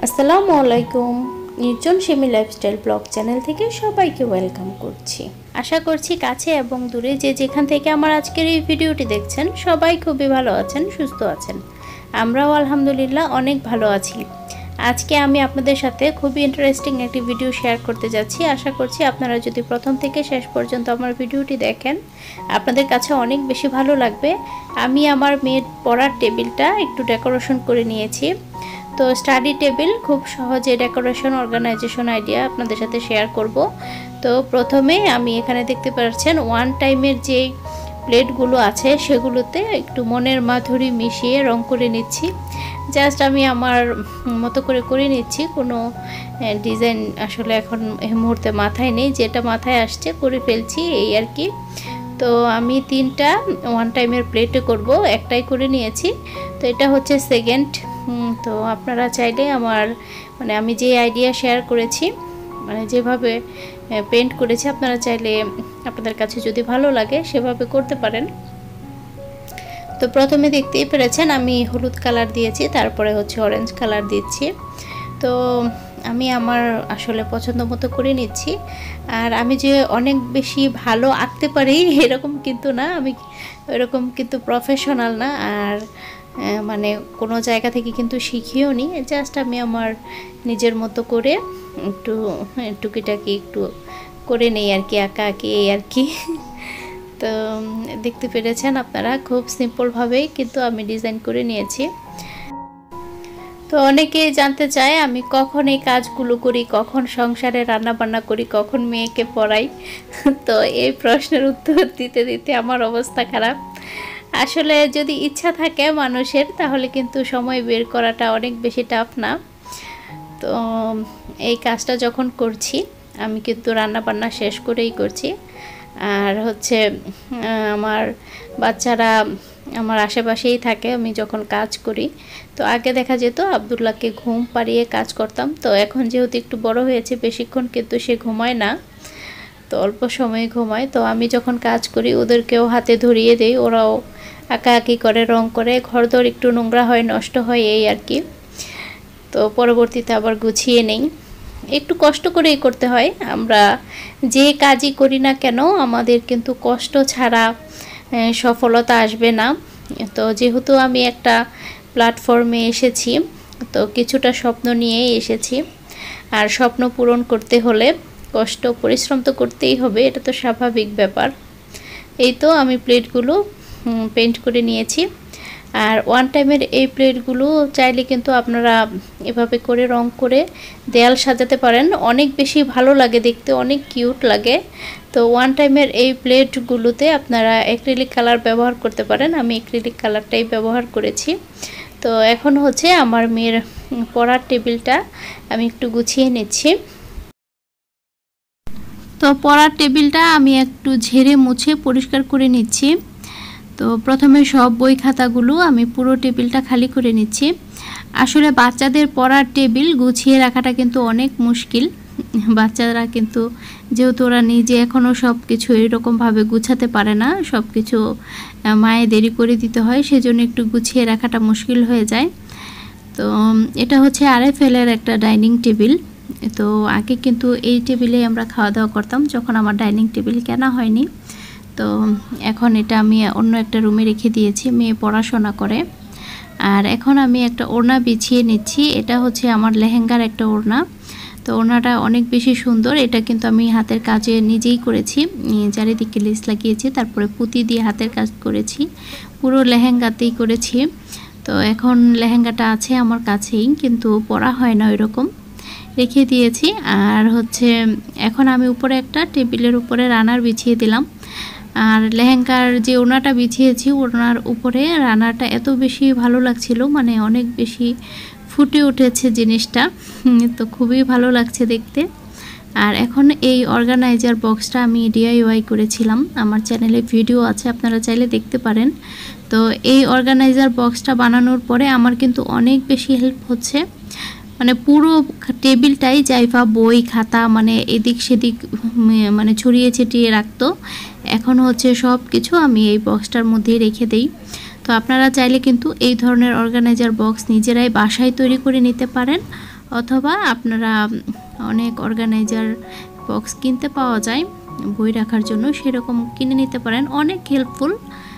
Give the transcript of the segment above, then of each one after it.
আসসালামু আলাইকুম। নির্জন সিমি লাইফস্টাইল ব্লগ চ্যানেল থেকে সবাইকে ওয়েলকাম করছি। আশা করছি কাছে এবং দূরে যে যেখান থেকে আমার আজকের এই ভিডিওটি দেখছেন সবাই খুবই ভালো আছেন, সুস্থ আছেন। আমরাও আলহামদুলিল্লাহ অনেক ভালো আছি। আজকে আমি আপনাদের সাথে খুবই ইন্টারেস্টিং একটি ভিডিও শেয়ার করতে যাচ্ছি। আশা করছি আপনারা যদি প্রথম থেকে শেষ পর্যন্ত আমার ভিডিওটি দেখেন আপনাদের কাছে অনেক বেশি ভালো লাগবে। আমি আমার মেয়ের পড়ার টেবিলটা একটু ডেকোরেশন করে নিয়েছি। তো স্টাডি টেবিল খুব সহজে ডেকোরেশন অর্গানাইজেশন আইডিয়া আপনাদের সাথে শেয়ার করব। তো প্রথমে আমি এখানে দেখতে পাচ্ছেন ওয়ান টাইমের যে প্লেটগুলো আছে সেগুলোতে একটু মনের মাধুরী মিশিয়ে রং করে নিচ্ছি। জাস্ট আমি আমার মতো করে নিচ্ছি, কোনো ডিজাইন আসলে এখন এই মুহূর্তে মাথায় নেই, যেটা মাথায় আসছে করে ফেলছি এই আর কি। তো আমি 3টা ওয়ান টাইমের প্লেটে করব, একটাই করে নিয়েছি। তো এটা হচ্ছে সেকেন্ড। তো আপনারা চাইলে আমার আমি যে আইডিয়া শেয়ার করেছি, যেভাবে পেন্ট করেছি, আপনারা চাইলে আপনাদের কাছে যদি ভালো লাগে সেভাবে করতে পারেন। তো প্রথমে দেখতেই পেরেছেন আমি হলুদ কালার দিয়েছি, তারপরে হচ্ছে অরেঞ্জ কালার দিচ্ছি। তো আমি আমার আসলে পছন্দ মতো করে নিচ্ছি। আর আমি যে অনেক বেশি ভালো আঁকতে পারি এরকম কিন্তু না, আমি এরকম কিন্তু প্রফেশনাল না, আর কোনো জায়গা থেকে কিন্তু শিখিও নি। জাস্ট আমি আমার নিজের মতো করে একটু টুকিটাকি একটু করে নেই আর কি, আঁকা আঁকি এই আর কি। তো দেখতে পেরেছেন আপনারা, খুব সিম্পলভাবেই কিন্তু আমি ডিজাইন করে নিয়েছি। তো অনেকেই জানতে চায় আমি কখন এই কাজগুলো করি, কখন সংসারে রান্না বান্না করি, কখন মেয়েকে পড়াই। তো এই প্রশ্নের উত্তর দিতে দিতে আমার অবস্থা খারাপ। আসলে যদি ইচ্ছা থাকে মানুষের তাহলে কিন্তু সময় বের করাটা অনেক বেশি টাফ না। তো এই কাজটা যখন করছি আমি কিন্তু রান্না বান্না শেষ করেই করছি। আর হচ্ছে আমার বাচ্চারা আমার আশেপাশেই থাকে আমি যখন কাজ করি। তো আগে দেখা যেত আব্দুল্লাহকে ঘুম পাড়িয়ে কাজ করতাম। তো এখন যেহেতু একটু বড় হয়েছে, বেশিক্ষণ কিন্তু সে ঘুমায় না, তো অল্প সময় ঘুমায়। তো আমি যখন কাজ করি ওদেরকেও হাতে ধরিয়ে দেই, ওরাও আঁকাআঁকি করে, রং করে, ঘরদোর একটু নোংরা হয়, নষ্ট হয় এই আর কি। তো পরবর্তীতে আবার গুছিয়ে নেই, একটু কষ্ট করেই করতে হয়। আমরা যে কাজই করি না কেন আমাদের কিন্তু কষ্ট ছাড়া সফলতা আসবে না। তো যেহেতু আমি একটা প্ল্যাটফর্মে এসেছি, তো কিছুটা স্বপ্ন নিয়েই এসেছি, আর স্বপ্ন পূরণ করতে হলে কষ্ট পরিশ্রম তো করতেই হবে, এটা তো স্বাভাবিক ব্যাপার। এই তো আমি প্লেটগুলো পেন্ট করে নিয়েছি। আর ওয়ান টাইমের এই প্লেটগুলো চাইলে কিন্তু আপনারা এভাবে করে রং করে দেয়াল সাজাতে পারেন, অনেক বেশি ভালো লাগে দেখতে, অনেক কিউট লাগে। তো ওয়ান টাইমের এই প্লেটগুলোতে আপনারা অ্যাক্রিলিক কালার ব্যবহার করতে পারেন, আমি অ্যাক্রিলিক কালারটাই ব্যবহার করেছি। তো এখন হচ্ছে আমার মেয়ের পড়ার টেবিলটা আমি একটু গুছিয়ে নিচ্ছি। তো পড়ার টেবিলটা আমি একটু ঝেড়ে মুছে পরিষ্কার করে নিচ্ছি। তো প্রথমে সব বই খাতাগুলো আমি পুরো টেবিলটা খালি করে নিচ্ছি। আসলে বাচ্চাদের পড়ার টেবিল গুছিয়ে রাখাটা কিন্তু অনেক মুশকিল। বাচ্চারা কিন্তু যেহেতু ওরা নিজে এখনও সব কিছু এরকমভাবে গুছাতে পারে না, সব কিছু মায়ে দেরি করে দিতে হয়, সেজন্য একটু গুছিয়ে রাখাটা মুশকিল হয়ে যায়। তো এটা হচ্ছে আরএফএলের একটা ডাইনিং টেবিল। তো আগে কিন্তু এই টেবিলে আমরা খাওয়া দাওয়া করতাম যখন আমার ডাইনিং টেবিল কেনা হয়নি। তো এখন এটা আমি অন্য একটা রুমে রেখে দিয়েছি, মেয়ে পড়াশোনা করে। আর এখন আমি একটা ওড়না বিছিয়ে নিচ্ছি, এটা হচ্ছে আমার লেহেঙ্গার একটা ওড়না। তো ওড়নাটা অনেক বেশি সুন্দর, এটা কিন্তু আমি হাতের কাজে নিজেই করেছি, চারিদিকে লেস লাগিয়েছি, তারপরে পুঁতি দিয়ে হাতের কাজ করেছি, পুরো লেহেঙ্গাতেই করেছি। তো এখন লেহেঙ্গাটা আছে আমার কাছেই, কিন্তু পরা হয় না ওইরকম, রেখে দিয়েছি। আর হচ্ছে এখন আমি উপরে একটা টেবিলের উপরে রানার বিছিয়ে দিলাম। আর লেহেঙ্গার যে ওড়নাটা বিছিয়েছি ওড়নার উপরে রানারটা এত বেশি ভালো লাগছিল, অনেক বেশি ফুটে উঠেছে জিনিসটা, তো খুবই ভালো লাগছে দেখতে। আর এখন এই অর্গানাইজার বক্সটা আমি ডিআইওয়াই করেছিলাম, আমার চ্যানেলে ভিডিও আছে, আপনারা চাইলে দেখতে পারেন। তো এই অর্গানাইজার বক্সটা বানানোর পরে আমার কিন্তু অনেক বেশি হেল্প হচ্ছে। পুরো টেবিলটাই জায়ফা বই খাতা এদিক সেদিক ছড়িয়ে ছিটিয়ে রাখতো, এখন হচ্ছে সব কিছু আমি এই বক্সটার মধ্যেই রেখে দেই। তো আপনারা চাইলে কিন্তু এই ধরনের অর্গানাইজার বক্স নিজেরাই বাসায় তৈরি করে নিতে পারেন, অথবা আপনারা অনেক অর্গানাইজার বক্স কিনতে পাওয়া যায় বই রাখার জন্য, সেরকম কিনে নিতে পারেন, অনেক হেল্পফুল।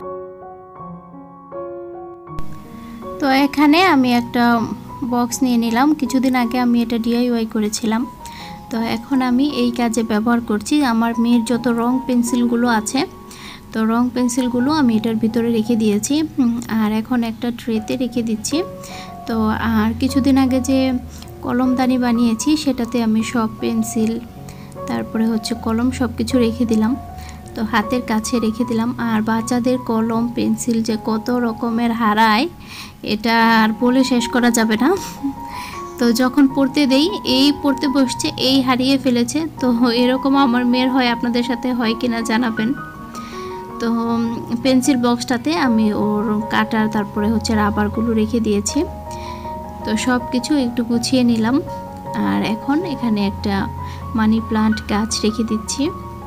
তো এখানে আমি একটা বক্স নিয়ে নিলাম, কিছুদিন আগে আমি এটা DIY করেছিলাম। তো এখন আমি এই কাজে ব্যবহার করছি। আমার মেয়ের যত রং পেন্সিলগুলো আছে, তো রং পেন্সিলগুলো আমি এটার ভিতরে রেখে দিয়েছি, আর এখন একটা ট্রেতে রেখে দিচ্ছি। তো আর কিছুদিন আগে যে কলমদানি বানিয়েছি সেটাতে আমি সব পেন্সিল, তারপরে হচ্ছে কলম সব কিছু রেখে দিলাম। তো হাতের কাছে রেখে দিলাম। আর বাচ্চাদের কলম পেন্সিল যে কত রকমের হারায়, এটা আর বলে শেষ করা যাবে না। তো যখন পড়তে দেই, এই পড়তে বসছে, এই হারিয়ে ফেলেছে। তো এরকম আমার মেয়ের হয়, আপনাদের সাথে হয় কিনা জানাবেন। তো পেন্সিল বক্সটাতে আমি ওর কাটার, তারপরে হচ্ছে রাবারগুলো রেখে দিয়েছি। তো সব কিছু একটু গুছিয়ে নিলাম। আর এখন এখানে একটা মানি প্লান্ট গাছ রেখে দিচ্ছি।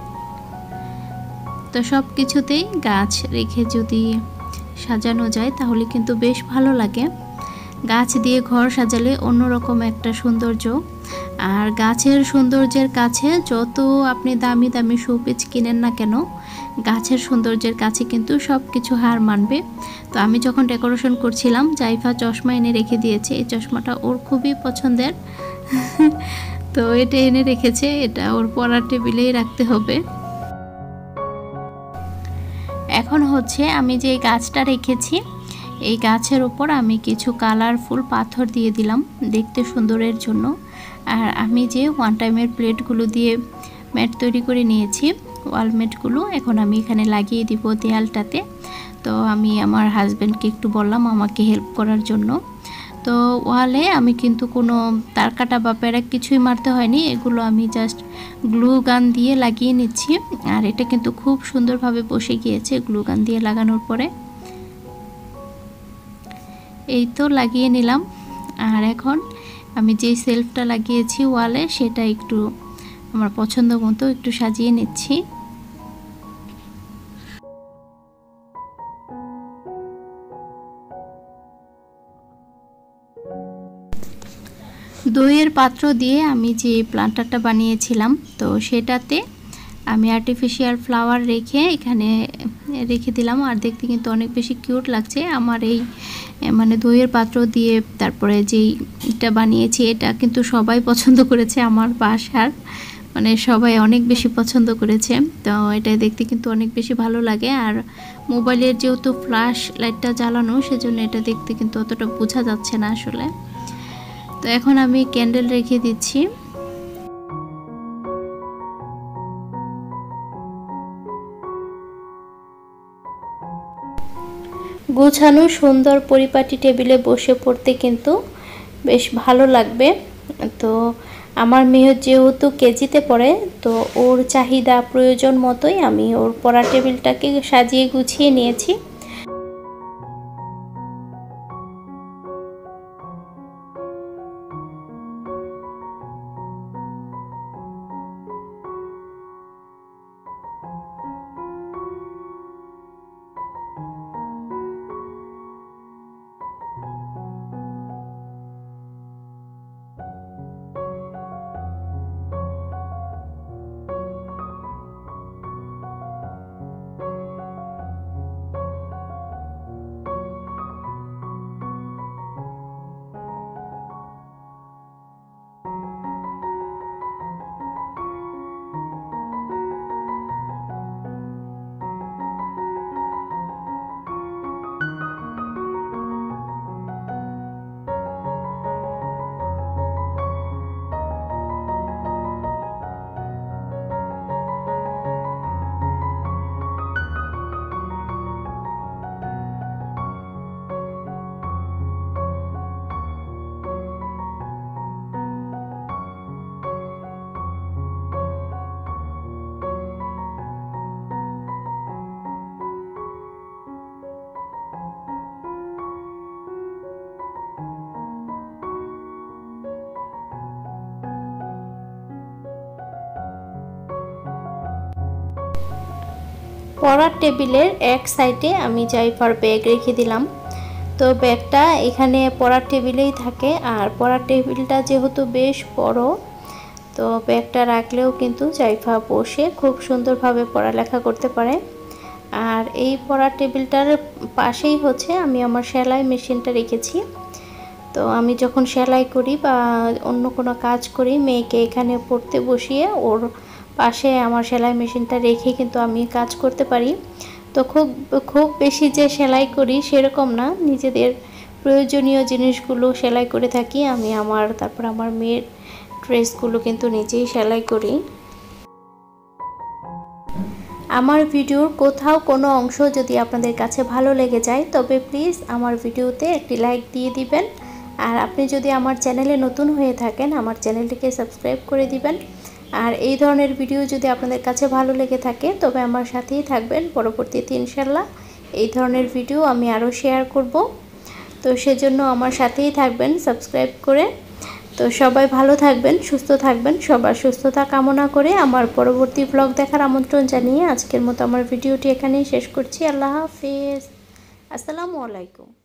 তো সব কিছুতেই গাছ রেখে যদি সাজানো যায় তাহলে কিন্তু বেশ ভালো লাগে। গাছ দিয়ে ঘর সাজালে অন্যরকম একটা সৌন্দর্য। আর গাছের সৌন্দর্যের কাছে যত আপনি দামি দামি শোপিস কিনেন না কেন, গাছের সৌন্দর্যের কাছে কিন্তু সব কিছু হার মানবে। তো আমি যখন ডেকোরেশন করছিলাম, জাইফা চশমা এনে রেখে দিয়েছে। এই চশমাটা ওর খুবই পছন্দের। তো এটা এনে রেখেছে, এটা ওর পড়ার টেবিলেই রাখতে হবে। এখন হচ্ছে আমি যে গাছটা রেখেছি, এই গাছের উপর আমি কিছু কালারফুল পাথর দিয়ে দিলাম দেখতে সুন্দরের জন্য। আর আমি যে ওয়ান টাইমের প্লেটগুলো দিয়ে ম্যাট তৈরি করে নিয়েছি, ওয়ালমেটগুলো, এখন আমি এখানে লাগিয়ে দিব দেয়ালটাতে। তো আমি আমার হাজব্যান্ডকে একটু বললাম আমাকে হেল্প করার জন্য। তো ওয়ালে আমি কিন্তু কোনো তার কাটা বা প্যারাক কিছুই মারতে হয়নি, এগুলো আমি জাস্ট গ্লু গান দিয়ে লাগিয়ে নিচ্ছি। আর এটা কিন্তু খুব সুন্দরভাবে বসে গিয়েছে গ্লু গান দিয়ে লাগানোর পরে। এই তো লাগিয়ে নিলাম। আর এখন আমি যে সেলফটা লাগিয়েছি ওয়ালে, সেটা একটু আমার পছন্দ মতো একটু সাজিয়ে নিচ্ছি। দইয়ের পাত্র দিয়ে আমি যে প্লান্টারটা বানিয়েছিলাম, তো সেটাতে আমি আর্টিফিশিয়াল ফ্লাওয়ার রেখে এখানে রেখে দিলাম। আর দেখতে কিন্তু অনেক বেশি কিউট লাগছে। আমার এই মানে দইয়ের পাত্র দিয়ে তারপরে যেইটা বানিয়েছি, এটা কিন্তু সবাই পছন্দ করেছে আমার বাসার, মানে সবাই অনেক বেশি পছন্দ করেছে। তো এটা দেখতে কিন্তু অনেক বেশি ভালো লাগে। আর মোবাইলের যেহেতু ফ্ল্যাশ লাইটটা জ্বালানো, সেজন্য এটা দেখতে কিন্তু অতটা বোঝা যাচ্ছে না আসলে। তো এখন আমি ক্যান্ডেল রেখে দিচ্ছি। গোছানো সুন্দর পরিপাটি টেবিলে বসে পড়তে কিন্তু বেশ ভালো লাগবে। তো আমার মেয়ে যেহেতু কেজিতে পড়ে, তো ওর চাহিদা প্রয়োজন মতোই আমি ওর পড়ার টেবিলটাকে সাজিয়ে গুছিয়ে নিয়েছি। পড়ার টেবিলের এক সাইডে আমি জাইফার ব্যাগ রেখে দিলাম। তো ব্যাগটা এখানে পড়ার টেবিলেই থাকে, আর পড়ার টেবিলটা যেহেতু বেশ বড়, তো ব্যাগটা রাখলেও কিন্তু জাইফা বসে খুব সুন্দরভাবে পড়ালেখা করতে পারে। আর এই পড়ার টেবিলটার পাশেই হচ্ছে আমি আমার সেলাই মেশিনটা রেখেছি। তো আমি যখন সেলাই করি বা অন্য কোনো কাজ করি, মেয়েকে এখানে পড়তে বসিয়ে ওর পাশে আমার সেলাই মেশিনটা রেখে কিন্তু আমি কাজ করতে পারি। তো খুব বেশি যে সেলাই করি সেরকম না, নিজেদের প্রয়োজনীয় জিনিসগুলো সেলাই করে থাকি আমি। তারপর আমার মেয়ের ড্রেসগুলো কিন্তু নিজেই সেলাই করি। আমার ভিডিওর কোথাও কোনো অংশ যদি আপনাদের কাছে ভালো লেগে যায়, তবে প্লিজ আমার ভিডিওতে একটি লাইক দিয়ে দিবেন। আর আপনি যদি আমার চ্যানেলে নতুন হয়ে থাকেন, আমার চ্যানেলটিকে সাবস্ক্রাইব করে দিবেন। আর এই ধরনের ভিডিও যদি আপনাদের কাছে ভালো লেগে থাকে, তবে আমার সাথেই থাকবেন। পরবর্তীতে ইনশাল্লাহ এই ধরনের ভিডিও আমি আরও শেয়ার করব। তো সেজন্য আমার সাথেই থাকবেন সাবস্ক্রাইব করে। তো সবাই ভালো থাকবেন, সুস্থ থাকবেন। সবার সুস্থতা কামনা করে আমার পরবর্তী ব্লগ দেখার আমন্ত্রণ জানিয়ে আজকের মতো আমার ভিডিওটি এখানেই শেষ করছি। আল্লাহ হাফেজ, আসসালামু আলাইকুম।